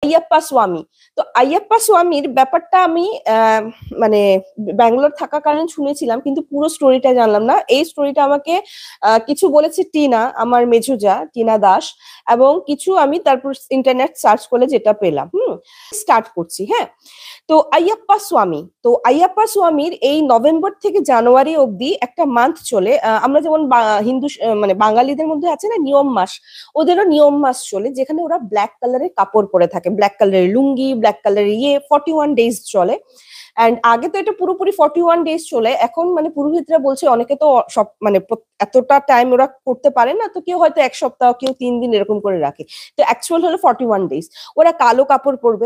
আইয়াপ্পা স্বামী। তো আইয়াপ্পা স্বামীর ব্যাপারটা আমি মানে ব্যাঙ্গালোর থাকাকালীন শুনেছিলাম, কিন্তু পুরো স্টোরিটা জানলাম না। এই স্টোরিটা আমাকে কিছু বলেছে টিনা, আমার মেঝুজা টিনা দাস, এবং কিছু আমি তারপর ইন্টারনেট সার্চ করলে যেটা পেলাম। স্টার্ট করছি। হ্যাঁ, তো আইয়াপ্পা স্বামী, তো আইয়াপ্পা স্বামীর এই নভেম্বর থেকে জানুয়ারি অবধি একটা মান্থ চলে। আমরা যেমন হিন্দু মানে বাঙালিদের মধ্যে আছে না নিয়ম মাস, ওদেরও নিয়ম মাস চলে, যেখানে ওরা ব্ল্যাক কালারের কাপড় পরে থাকে, ব্ল্যাক কালারের লুঙ্গি, ব্ল্যাক কালারের 41 ডেজ চলে। এন্ড আগে তো এটা পুরোপুরি 41 ডেজ চলে, এখন মানে পুরোহিতরা বলছে অনেকে তো সব মানে এতটা টাইম ওরা করতে পারে না, তো কেউ হয়তো 1 সপ্তাহ, কেউ 3 দিন এরকম করে রাখে। তো অ্যাকচুয়াল হলো 41 ডেজ। ওরা কালো কাপড় পরবে,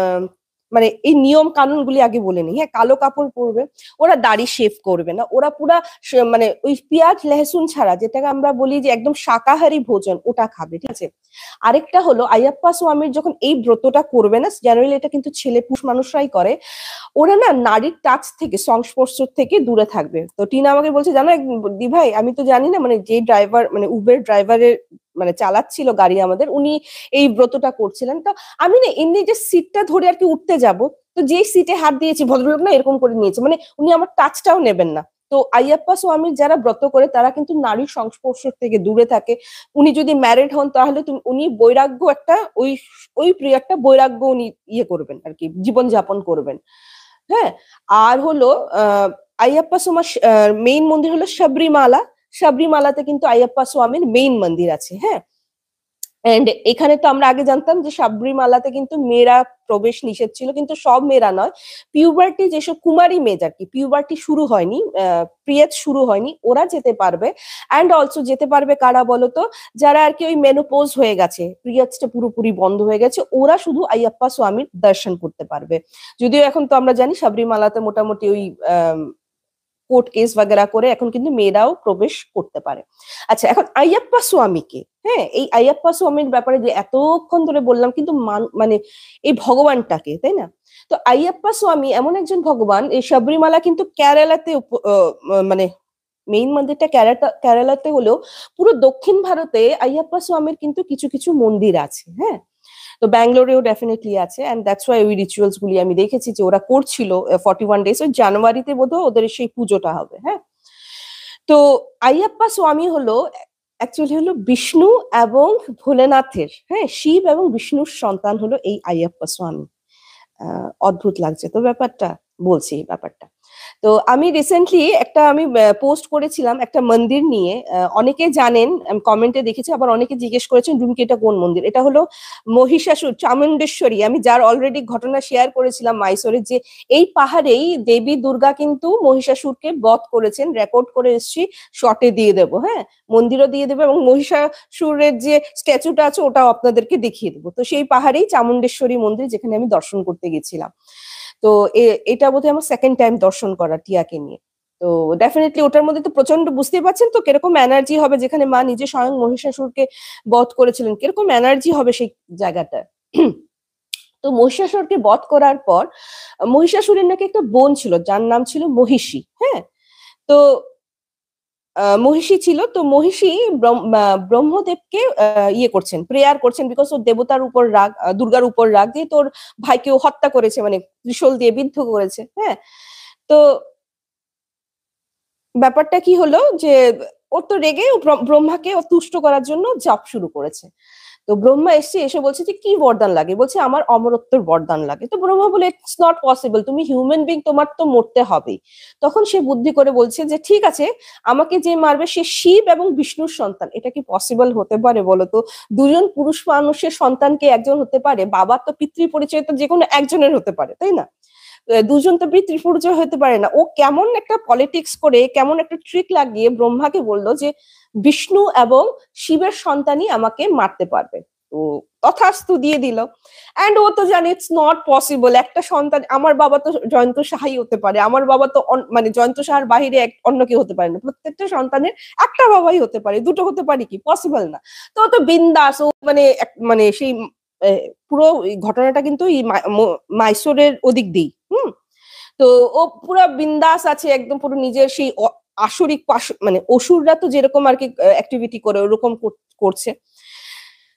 মানে এই নিয়ম কানুন গুলি আগে বলে নি। হ্যাঁ, কালো কাপড় পরবে, ওরা দাড়ি শেভ করবে না, ওরা পুরা মানে ওই পেঁয়াজ লেহসুন ছাড়া, যেটাকে আমরা বলি যে একদম শাকাহারী ভোজন, ওটা খাবে। ঠিক আছে। আরেকটা হলো আইয়াপ্পা স্বামীর যখন এই ব্রতটা করবে না, জেনারেলি এটা কিন্তু ছেলে পুরুষ মানুষরাই করে, ওরা না নারীর টাচ থেকে, সংস্পর্শ থেকে দূরে থাকবে। তো টিনা আমাকে বলছে, জানো দি ভাই, আমি তো জানি না, মানে যে ড্রাইভার, মানে উবের ড্রাইভারের মানে চালাচ্ছিল গাড়ি আমাদের, উনি এই ব্রতটা করছিলেন। তো আমি না এমনি যে সিটটা ধরে আর কি উঠতে যাব, তো যেই সিটে হাত দিয়েছি ভদ্রলোক না এরকম করে নিয়েছে, মানে উনি আমার টাচটাও নেবেন না। তো আইয়াপ্পা স্বামীর যারা ব্রত করে তারা কিন্তু নারীর সংস্পর্শ থেকে দূরে থাকে। উনি যদি ম্যারিড হন তাহলে উনি বৈরাগ্য একটা, ওই ওই পিরিয়ডটা বৈরাগ্য উনি ইয়ে করবেন আর কি, জীবন যাপন করবেন। হ্যাঁ, আর হলো আইয়াপ্পা স্বামীর মেইন মন্দির হলো শবরীমালা। শবরীমালাতে কিন্তু আইয়াপ্পা স্বামীর মেইন মন্দির আছে। হ্যাঁ, এন্ড এখানে তো আমরা আগে জানতাম যে শবরীমালাতে কিন্তু মেয়েরা প্রবেশ নিষেধ ছিল, কিন্তু সব মেয়েরা নয়, পিউবার্টি যেসব কুমারী মেয়ে আর কি, পিউবার্টি শুরু হয়নি, পিরিয়ড শুরু হয়নি, ওরা যেতে পারবে। অ্যান্ড অলসো যেতে পারবে কারা বলতো, যারা আর কি ওই মেনোপোজ হয়ে গেছে, পিরিয়ডসটা পুরোপুরি বন্ধ হয়ে গেছে, ওরা শুধু আইয়াপ্পা স্বামীর দর্শন করতে পারবে। যদিও এখন তো আমরা জানি শবরীমালাতে মোটামুটি ওই কোর্ট কেস বাগেরা করে এখন কিন্তু মেয়েরাও প্রবেশ করতে পারে। আচ্ছা, এখন আইয়াপ্পা স্বামীকে, হ্যাঁ, এই আইয়াপ্পা স্বামীর ব্যাপারে যে এতক্ষণ ধরে বললাম, কিন্তু মানে এই ভগবানটাকে, তাই না? তো আইয়াপ্পা স্বামী এমন একজন ভগবান, এই শবরীমালা কিন্তু কেরালাতে মানে মেইন মন্দিরটা কেরালাতে হলেও পুরো দক্ষিণ ভারতে আইয়াপ্পা স্বামীর কিন্তু কিছু কিছু মন্দির আছে। হ্যাঁ, তো ব্যাঙ্গালোরেও ডেফিনেটলি আছে, এন্ড দ্যাটস ওয়াই ওই রিচুয়ালস গুলি আমি দেখেছি যে ওরা করছিল 41 ডেজ। ওই জানুয়ারিতে বোধহয় ওদের সেই পুজোটা হবে। হ্যাঁ, তো আইয়াপ্পা স্বামী হলো অ্যাকচুয়ালি হলো বিষ্ণু এবং ভোলেনাথের, হ্যাঁ, শিব এবং বিষ্ণুর সন্তান হলো এই আইয়াপ্পা স্বামী। অদ্ভুত লাগছে তো ব্যাপারটা, বলছি ব্যাপারটা। তো আমি রিসেন্টলি একটা আমি পোস্ট করেছিলাম একটা মন্দির নিয়ে, অনেকে জানেন, কমেন্টে দেখেছি, আবার অনেকে জিজ্ঞেস করেছেন রুমকি এটা কোন মন্দির। এটা হলো মহিষাসুর চামুণ্ডেশ্বরী। আমি যার অলরেডি ঘটনা শেয়ার করেছিলাম মাইসোরে, যে এই পাহাড়েই দেবী দুর্গা কিন্তু মহিষাসুরকে বধ করেছেন, রেকর্ড করে এসেছি, শর্টে দিয়ে দেবো। হ্যাঁ, মন্দিরও দিয়ে দেবো, এবং মহিষাসুরের যে স্ট্যাচুটা আছে ওটাও আপনাদেরকে দেখিয়ে দেবো। তো সেই পাহাড়েই চামুণ্ডেশ্বরী মন্দির, যেখানে আমি দর্শন করতে গেছিলাম। তো এটা বোধহয় আমার সেকেন্ড টাইম দর্শন করা টিয়াকে নিয়ে। তো ডেফিনেটলি ওটার মধ্যে তো প্রচন্ড, বুঝতেই পারছেন তো কিরকম এনার্জি হবে, যেখানে মা নিজে স্বয়ং মহিষাসুরকে বধ করেছিলেন, কিরকম এনার্জি হবে সেই জায়গাটা। তো মহিষাসুরকে বধ করার পর মহিষাসুরের নাকি একটা বোন ছিল যার নাম ছিল মহিষী। হ্যাঁ, তো মহিষী ছিল, তো মহিষী ব্রহ্মদেবকে ইয়ে করছেন, প্রেয়ার করছেন, বিকজ ওর দেবতার উপর রাগ, দুর্গার উপর রাগ, যে তোর ভাইকে ও হত্যা করেছে, মানে ত্রিশূল দিয়ে বিদ্ধ করেছে। হ্যাঁ, তো ব্যাপারটা কি হলো যে ওর তো রেগে ব্রহ্মাকে ও তুষ্ট করার জন্য জপ শুরু করেছে। তো ব্রহ্মা এসে বলছে যে কি বরদান লাগে, বলছে আমার অমরত্বের বরদান লাগে। তো ব্রহ্মা বলে ইটস নট পসিবল, তুমি হিউম্যান বিং, তোমার তো মরতে হবেই। তখন সে বুদ্ধি করে বলছে যে ঠিক আছে, আমাকে যে মারবে সে শিব এবং বিষ্ণুর সন্তান। এটা কি পসিবল হতে পারে বলতো? দুজন পুরুষ মানুষের সন্তানকে একজন হতে পারে? বাবার তো পিতৃ পরিচয় তো যে কোনো একজনের হতে পারে, তাই না? দুজন তো পিতৃ পরিচয় হতে পারে না। ও কেমন একটা পলিটিক্স করে, কেমন একটা ট্রিক লাগিয়ে ব্রহ্মাকে বললো যে বিষ্ণু এবং শিবের সন্তানই আমাকে মারতে পারবে। তো তথাস্তু দিয়ে দিল। এন্ড ও তো জানে ইটস নট পসিবল, একটা সন্তান, আমার বাবা তো জয়ন্ত সাহাই হতে পারে, আমার বাবা তো মানে জয়ন্ত সাহার বাহিরে অন্য কেউ হতে পারে না, প্রত্যেকটা সন্তানের একটা বাবাই হতে পারে, দুটো হতে পারে কি? পসিবল না। তো তো বিন্দাস, ও মানে মানে সেই পুরো ঘটনাটা কিন্তু মাইসোরের ওদিক দিই। তো ও পুরো বিন্দাস আছে একদম, পুরো নিজের সেই আসরিক মানে অসুররা তো যেরকম আর কি অ্যাক্টিভিটি করে ওরকম করছে।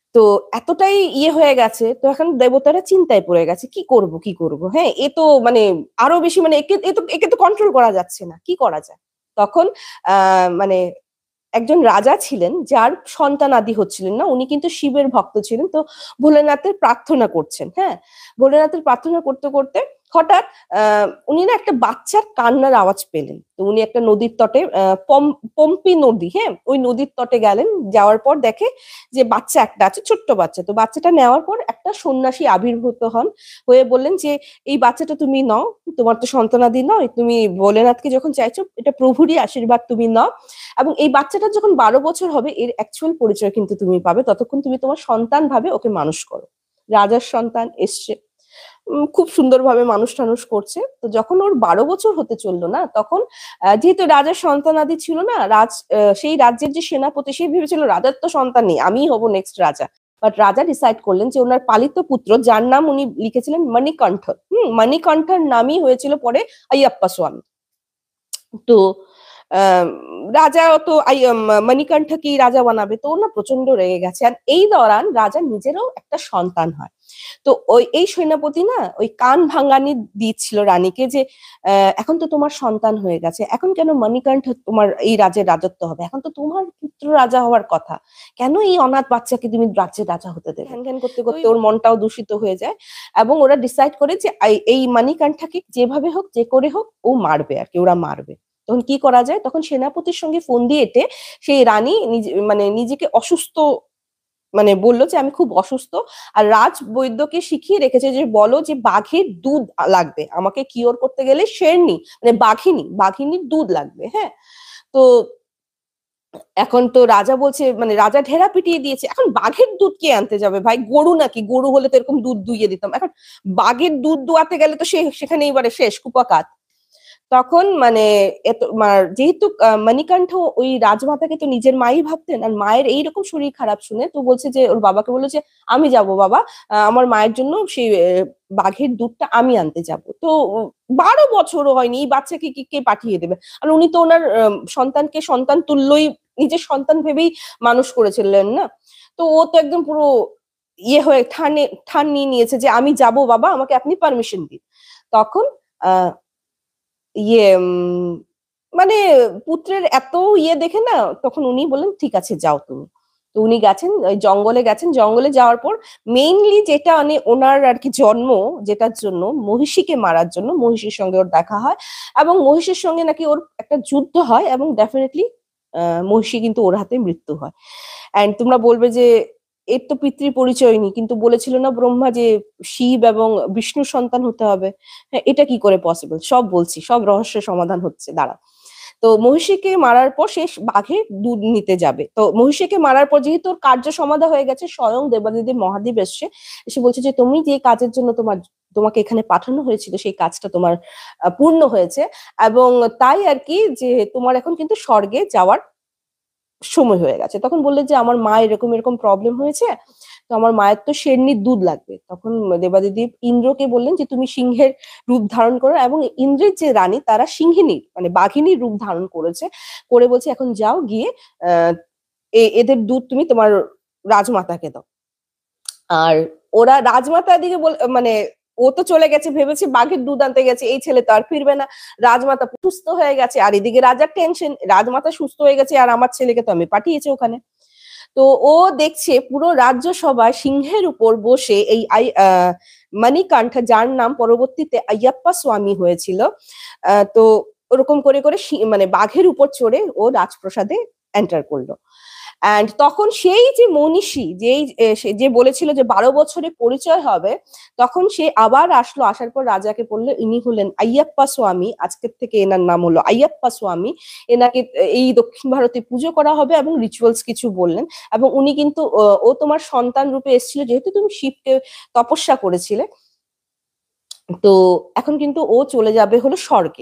তো এতটাই হয়ে গেছে, তো এখন দেবতারা চিন্তায় পড়ে গেছে কি করব কি করব। হ্যাঁ, এ তো মানে আরো বেশি, মানে একে তো কন্ট্রোল করা যাচ্ছে না, কি করা যায়। তখন মানে একজন রাজা ছিলেন যার সন্তানাদি হচ্ছিলেন না, উনি কিন্তু শিবের ভক্ত ছিলেন। তো ভোলেনাথের প্রার্থনা করছেন, হ্যাঁ, ভোলেনাথের প্রার্থনা করতে করতে হঠাৎ উনি না একটা বাচ্চার কান্নার আওয়াজ পেলেন। তো উনি একটা নদীর তটে, পম্পি নদী, হ্যাঁ, ওই নদীর তটে গেলেন। যাওয়ার পর দেখে যে বাচ্চা একটা আছে, ছোট্ট বাচ্চা। তো বাচ্চাটা নেওয়ার পর একটা সন্ন্যাসী আবির্ভূত হন, হয়ে বললেন যে এই বাচ্চাটা তুমি নাও, তোমার তো সন্তানাদি নয়, তুমি ভোলেনাথকে যখন চাইছো, এটা প্রভুরই আশীর্বাদ, তুমি নাও। এবং এই বাচ্চাটা যখন 12 বছর হবে, এর অ্যাকচুয়াল পরিচয় কিন্তু তুমি পাবে, ততক্ষণ তুমি তোমার সন্তান ভাবে ওকে মানুষ করো। রাজার সন্তান এসছে, খুব সুন্দরভাবে মানুষ টানুষ করছে। তো যখন ওর 12 বছর হতে চললো না, তখন যেহেতু রাজার সন্তানাদি ছিল না, সেই রাজ্যের যে সেনাপতি, সে ভেবেছিল রাজার তো সন্তান নেই, আমিই হব নেক্সট রাজা। বাট রাজা ডিসাইড করলেন যে ওনার পালিত পুত্র, যার নাম উনি লিখেছিলেন মণিকণ্ঠ, মণিকণ্ঠের নামই হয়েছিল পরে আইয়াপ্পা স্বামী। তো আহ রাজা তো মণিকণ্ঠকে রাজা বানাবে, তো না প্রচন্ড রেগে গেছে। আর এই দৌরান রাজা নিজেরও একটা সন্তান হয়। তো এই সেনাপতি না ওই কান ভাঙানি দিচ্ছিল রানীকে যে এখন তো তোমার সন্তান হয়ে গেছে, এখন কেন মণিকণ্ঠ তোমার এই রাজ্যের রাজত্ব হবে, এখন তো তোমার পুত্র রাজা হওয়ার কথা, কেন এই অনাথ বাচ্চাকে তুমি রাজ্যের রাজা হতে দেবে। ঘ্যান ঘ্যান করতে করতে ওর মনটাও দূষিত হয়ে যায়, এবং ওরা ডিসাইড করে যে এই মণিকণ্ঠকে যেভাবে হোক, যে করে হোক ও মারবে আর কি, ওরা মারবে। তখন কি করা যায়, তখন সেনাপতির সঙ্গে ফোন দিয়ে এটে সেই রানী মানে নিজেকে অসুস্থ, মানে বললো যে আমি খুব অসুস্থ, আর রাজ বৈদ্যকে শিখিয়ে রেখেছে যে বলো যে বাঘের দুধ লাগবে আমাকে কিওর করতে গেলে, শেরনি মানে বাঘিনীর দুধ লাগবে। হ্যাঁ, তো এখন তো রাজা বলছে, মানে রাজা ঢেরা পিটিয়ে দিয়েছে, এখন বাঘের দুধ কে আনতে যাবে ভাই, গরু নাকি, গরু হলে তো এরকম দুধ দুইয়ে দিতাম, এখন বাঘের দুধ দুয়াতে গেলে তো সেখানে এবারে শেষ কুপাকাত। তখন মানে যেহেতু মণিকণ্ঠ ওই রাজমাতাকে তো নিজের মাই ভাবতেন, আর মায়ের এইরকম শরীর খারাপ শুনে তো বলছে যে ওর বাবাকে বললো যে আমি যাব বাবা, আমার মায়ের জন্য সেই বাঘের দুধটা আমি আনতে যাব। তো 12 বছরও হয়নি, এই বাচ্চাকে কে পাঠিয়ে দেবে। আর উনি তো ওনার সন্তানকে সন্তান তুল্যই, নিজের সন্তান ভেবেই মানুষ করেছিলেন না। তো ও তো একদম পুরো হয়ে ঠান নিয়ে নিয়েছে যে আমি যাব বাবা, আমাকে আপনি পারমিশন দিন। তখন আহ মানে পুত্রের এত দেখে না, তখন উনি বললেন ঠিক আছে যাও তুমি। তো উনি গেছেন, ওই জঙ্গলে গেছেন। জঙ্গলে যাওয়ার পর মেইনলি যেটা মানে ওনার আর কি জন্ম, যেটার জন্য মহিষীকে মারার জন্য, মহিষীর সঙ্গে ওর দেখা হয়, এবং মহিষীর সঙ্গে নাকি ওর একটা যুদ্ধ হয়, এবং ডেফিনেটলি মহিষী কিন্তু ওর হাতে মৃত্যু হয়। এন্ড তোমরা বলবে যে এর তো পিতৃ পরিচয় নেই, কিন্তু বলেছিল না ব্রহ্মা যে শিব এবং বিষ্ণুর সন্তান হতে হবে। হ্যাঁ, এটা কি করে পসিবল, সব বলছি, সব রহস্যের সমাধান হচ্ছে, দাঁড়া। তো মহিষীকে মারার পর সে বাঘের দুধ নিতে যাবে। তো মহিষীকে মারার পর যেহেতু ওর কার্য সমাধা হয়ে গেছে, স্বয়ং দেবাদিদেব মহাদেব এসে বলছে যে তুমি যে কাজের জন্য তোমাকে এখানে পাঠানো হয়েছিল, সেই কাজটা তোমার পূর্ণ হয়েছে, এবং তাই আর কি যে তোমার এখন কিন্তু স্বর্গে যাওয়ার সময় হয়ে গেছে। তখন বললে যে আমার মা এরকম এরকম প্রবলেম হয়েছে, তো আমার মায়ের তো শেরনির দুধ লাগবে। তখন দেবাদিদেব ইন্দ্রকে বললেন যে তুমি সিংহের রূপ ধারণ করো, এবং ইন্দ্রের যে রানী তারা সিংহিনীর মানে বাঘিনীর রূপ ধারণ করেছে, করে বলছে এখন যাও গিয়ে আহ এদের দুধ তুমি তোমার রাজমাতাকে দাও। আর ওরা রাজমাতার দিকে মানে ও তো চলে গেছে, ভেবেছে বাঘের দুধ আনতে গেছে, এই ছেলে তো আর ফিরবে না। রাজমাতা সুস্থ হয়ে গেছে, আর এদিকে রাজার টেনশন, রাজমাতা সুস্থ হয়ে গেছে আর আমার ছেলেকে তো আমি পাঠিয়েছি ওখানে। তো ও দেখছে পুরো রাজ্য সভায় সিংহের উপর বসে এই মণিকণ্ঠ, যার নাম পরবর্তীতে আইয়াপ্পা স্বামী হয়েছিল, তো ওরকম করে করে মানে বাঘের উপর চড়ে ও রাজপ্রাসাদে এন্টার করলো। অ্যান্ড তখন সেই যে মনীষী, যে বলেছিল যে 12 বছরে পরিচয় হবে, তখন সে আবার আসলো। আসার পর রাজাকে বললো ইনি হলেন আইয়াপ্পা স্বামী, আজকের থেকে এনার নাম হলো আইয়াপ্পা স্বামী। এনাকে এই দক্ষিণ ভারতে পুজো করা হবে, এবং রিচুয়ালস কিছু বললেন। এবং উনি কিন্তু ও তোমার সন্তান রূপে এসেছিল, যেহেতু তুমি শিবকে তপস্যা করেছিলে, তো এখন কিন্তু ও চলে যাবে হলো স্বর্গে।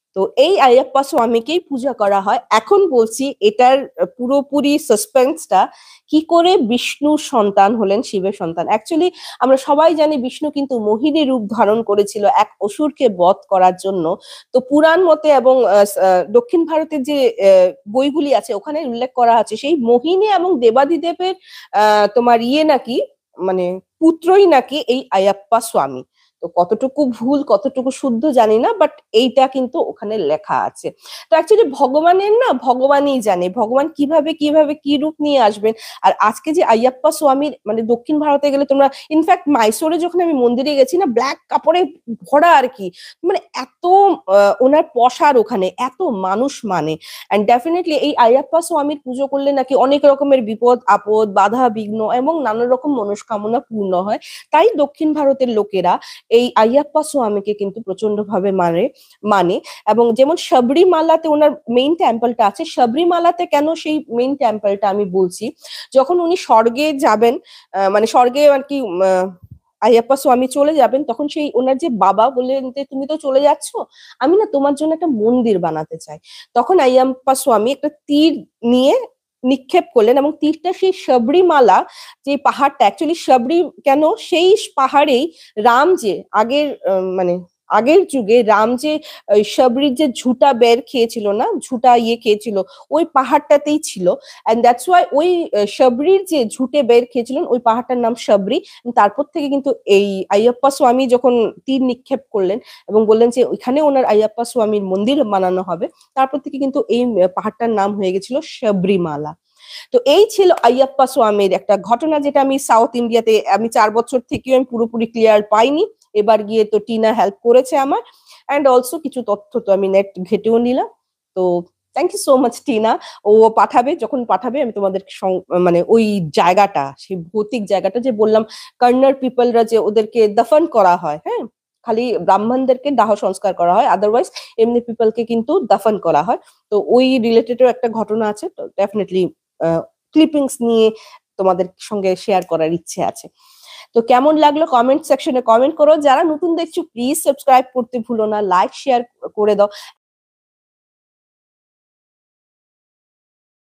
তো এই আয়াপ্পা স্বামীকেই পূজা করা হয়। এখন বলছি এটার পুরোপুরি সাসপেন্সটা, কি করে বিষ্ণু সন্তান হলেন শিবের সন্তান। অ্যাকচুয়ালি আমরা সবাই জানি বিষ্ণু কিন্তু মোহিনী রূপ ধারণ করেছিল এক অসুরকে বধ করার জন্য। তো পুরাণ মতে এবং দক্ষিণ ভারতের যে বইগুলি আছে ওখানে উল্লেখ করা আছে সেই মোহিনী এবং দেবাদিদেবের তোমার নাকি মানে পুত্রই নাকি এই আয়াপ্পা স্বামী। তো কতটুকু ভুল কতটুকু শুদ্ধ জানি না, বাট এইটা কিন্তু ওখানে লেখা আছে। তো অ্যাকচুয়ালি ভগবানের না ভগবানই জানে ভগবান কিভাবে কিভাবে কি রূপ নিয়ে আসবেন। আর আজকে যে আয়াপ্পা স্বামীর মানে দক্ষিণ ভারতে গেলে তোমরা, ইনফ্যাক্ট মাইসোরে যখন আমি মন্দিরে গেছি না, ব্ল্যাক কাপড়ে ভরা আর কি, মানে এত ওনার পসার ওখানে, এত মানুষ মানে। অ্যান্ড ডেফিনেটলি এই আয়াপ্পা স্বামীর পুজো করলে নাকি অনেক রকমের বিপদ আপদ বাধা বিঘ্ন এবং নানা রকম মনস্কামনা পূর্ণ হয়। তাই দক্ষিণ ভারতের লোকেরা এই আয়াপ্পা স্বামীকে কিন্তু প্রচন্ড ভাবে মানে। এবং যেমন শবরীমালাতে ওনার মেইন টেম্পলটা আছে, শবরীমালাতে কেন সেই মেইন টেম্পলটা আমি বলছি, যখন উনি স্বর্গে যাবেন, মানে স্বর্গে আর কি আয়াপ্পা স্বামী চলে যাবেন, তখন সেই ওনার যে বাবা বললেন যে তুমি তো চলে যাচ্ছ, আমি না তোমার জন্য একটা মন্দির বানাতে চাই। তখন আয়াপ্পা স্বামী একটা তীর নিয়ে নিক্ষেপ করলেন এবং তীরটা সেই শবরীমালা যে পাহাড়টা, অ্যাকচুয়ালি শবরী কেন, সেই পাহাড়েই রাম যে আগের মানে আগের যুগে রাম যে শবরীর যে ঝুটা বের খেয়েছিল না, ঝুটা খেয়েছিল, ওই পাহাড়টাতেই ছিল। এন্ড দ্যাটস ওয়াই ওই শবরীর যে ঝুটে বের খেয়েছিলেন ওই পাহাড়টার নাম শবরী। তারপর থেকে কিন্তু এই আয়াপ্পা স্বামী যখন তীর নিক্ষেপ করলেন এবং বললেন যে ওইখানে ওনার আয়াপ্পা স্বামীর মন্দির বানানো হবে, তারপর থেকে কিন্তু এই পাহাড়টার নাম হয়ে গেছিল শবরীমালা। তো এই ছিল আয়াপ্পা স্বামীর একটা ঘটনা, যেটা আমি সাউথ ইন্ডিয়াতে আমি 4 বছর থেকেও আমি পুরোপুরি ক্লিয়ার পাইনি। এবার গিয়ে তো টিনা হেল্প করেছে আমার, অ্যান্ড অলসো কিছু তথ্য তো আমি নেট ঘেটেও নিলাম। তো thank you so much Tina. ও পাঠাবে, যখন পাঠাবে আমি তোমাদের মানে ওই জায়গাটা, সেই ভৌতিক জায়গাটা যে বললাম কন্নড় পিপলরা যে ওদেরকে দফন করা হয়, হ্যাঁ, খালি ব্রাহ্মণদেরকে দাহ সংস্কার করা হয়, আদারওয়াইজ এমনি পিপলকে কিন্তু দফন করা হয়। তো ওই রিলেটেডও একটা ঘটনা আছে, তো ডেফিনেটলি ক্লিপিংস নিয়ে তোমাদের সঙ্গে শেয়ার করার ইচ্ছে আছে। তো কেমন লাগলো কমেন্ট সেকশনে কমেন্ট করো। যারা নতুন দেখছো প্লিজ সাবস্ক্রাইব করতে ভুলো না, লাইক শেয়ার করে দাও।